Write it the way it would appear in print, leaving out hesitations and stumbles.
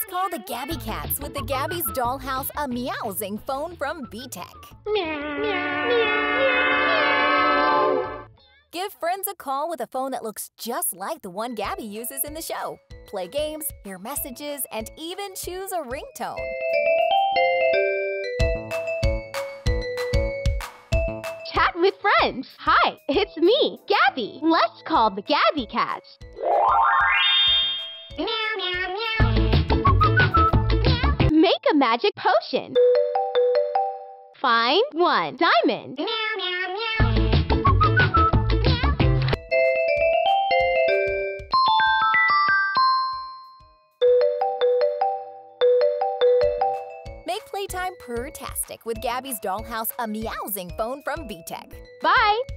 Let's call the Gabby cats with the Gabby's Dollhouse, a Meow-Zing phone from VTech. Give friends a call with a phone that looks just like the one Gabby uses in the show. Play games, hear messages, and even choose a ringtone. Chat with friends. Hi, it's me, Gabby. Let's call the Gabby cats. Make a magic potion. Find 1 diamond. Make playtime purr-tastic with Gabby's Dollhouse, a Meow-Zing phone from VTech. Bye!